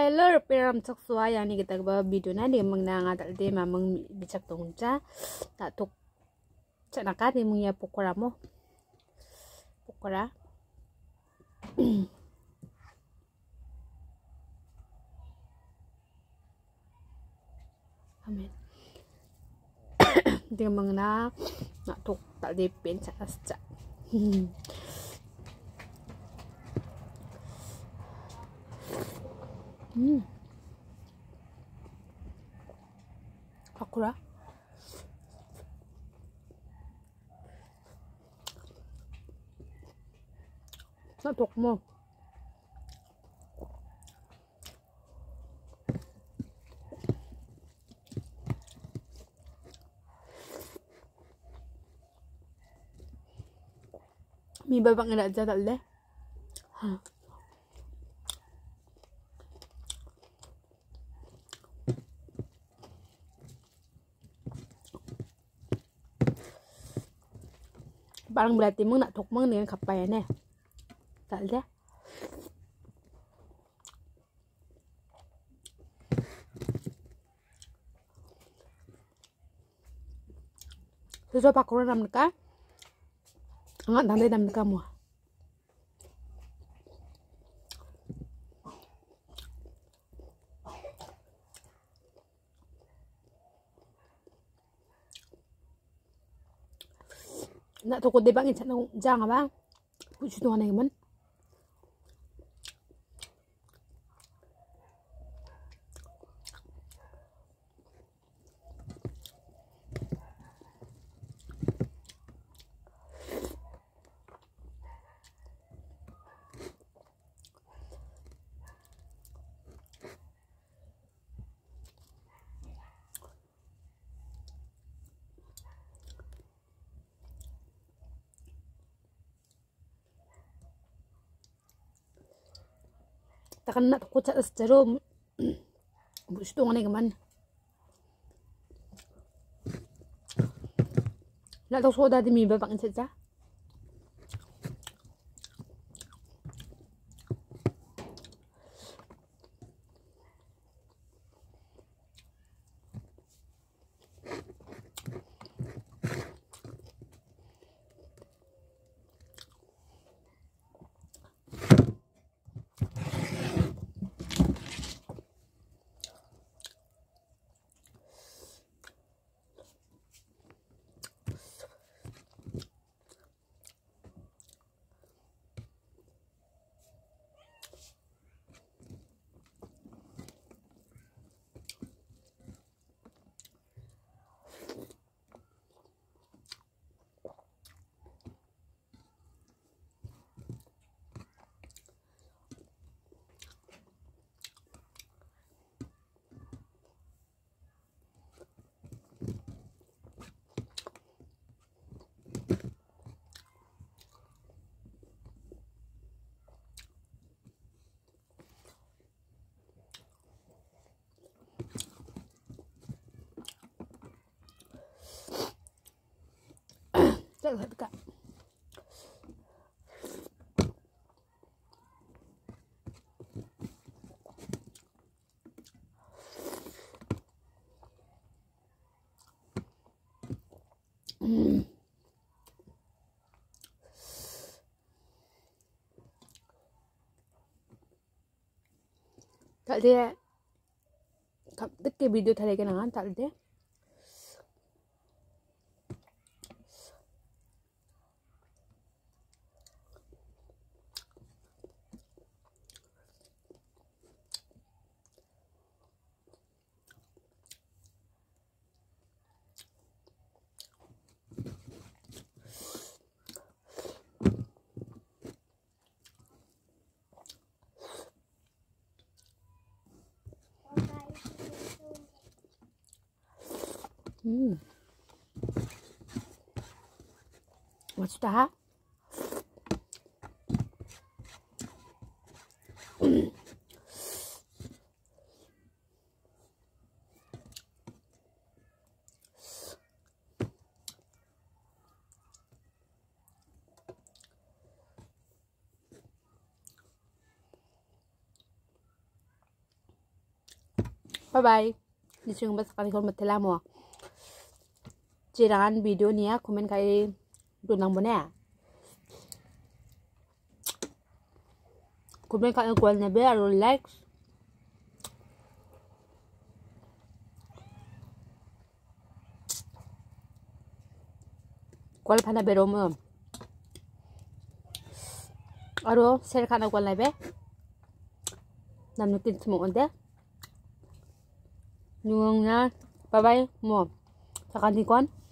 Hello, peram chak suwa yani kita ba video na di mang na nga dal de mamang bichak tong cha ta tok cha na ka ni mung ya pokora mo pokora amen di mang na tok dal de pen cha as cha Pakura na tok mo mi babang ina dyan dal de parang berarti mong natok mong dengan kapayan eh tak ada susah pakura nam ka angat nanti nam kamu nak toko de bang insan jang abang puju tuan yang men takkan nak toko cat sejarum puju tuan yang men nak toko dah di mi babang saja tak dekat tak dia kap dekat video tadi kenangan tak dia 맛있다. Bye bye. Disuruh bas kali kon matela mo. Cirangan video nih ya, komen kayak dunang bone. Komen kayak kual nabe aro like. Kual pana beromo. Aro share kana kual nabe. Namnukin semua onde. Nyungnya bye bye mo. Sakan dikon.